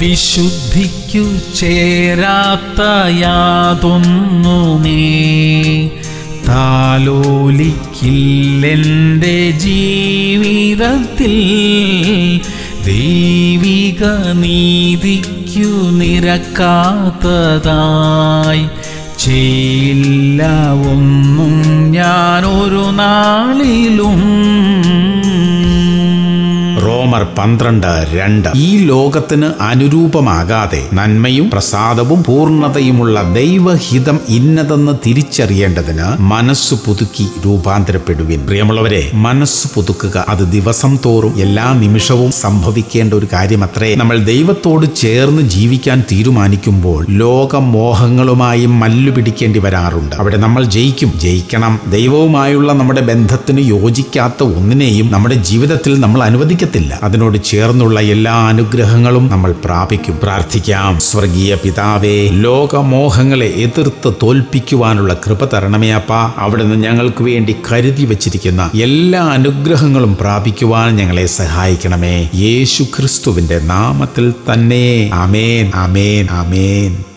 വിശുദ്ധിക്കു ചേരാത്ത യാതൊന്നുമേ താലോലിക്കില്ലെൻ്റെ ജീവിതത്തിൽ. ദൈവിക നീതിക്കു നിരക്കാത്തതായി ചെയ്യില്ല ഒന്നും ഞാനൊരു നാളിലും. റോമർ 12:2. ഈ ലോകത്തിന് അനുരൂപമാകാതെ നന്മയും പ്രസാദവും പൂർണ്ണതയുമുള്ള ദൈവഹിതം ഇന്നതെന്ന് തിരിച്ചറിയേണ്ടതിന് മനസ്സു പുതുക്കി രൂപാന്തരപ്പെടുവിൻ. പ്രിയമുള്ളവരെ, മനസ്സ് പുതുക്കുക അത് ദിവസം തോറും എല്ലാ നിമിഷവും സംഭവിക്കേണ്ട ഒരു കാര്യമത്രേ. നമ്മൾ ദൈവത്തോട് ചേർന്ന് ജീവിക്കാൻ തീരുമാനിക്കുമ്പോൾ ലോകമോഹങ്ങളുമായി മല്ലുപിടിക്കേണ്ടി വരാറുണ്ട്. അവിടെ നമ്മൾ ജയിക്കണം. ദൈവവുമായുള്ള നമ്മുടെ ബന്ധത്തിന് യോജിക്കാത്ത ഒന്നിനെയും നമ്മുടെ ജീവിതത്തിൽ നമ്മൾ അനുവദിക്കത്തില്ല. അതിനോട് ചേർന്നുള്ള എല്ലാ അനുഗ്രഹങ്ങളും നമ്മൾ പ്രാപിക്കും. പ്രാർത്ഥിക്കാം. സ്വർഗീയ പിതാവേ, ലോകമോഹങ്ങളെ എതിർത്ത് തോൽപ്പിക്കുവാനുള്ള കൃപ തരണമേ അപ്പാ. അവിടുന്ന് ഞങ്ങൾക്ക് വേണ്ടി കരുതി വച്ചിരിക്കുന്ന എല്ലാ അനുഗ്രഹങ്ങളും പ്രാപിക്കുവാൻ ഞങ്ങളെ സഹായിക്കണമേ. യേശു ക്രിസ്തുവിന്റെ നാമത്തിൽ തന്നെ. ആമേൻ, ആമേൻ, ആമേൻ.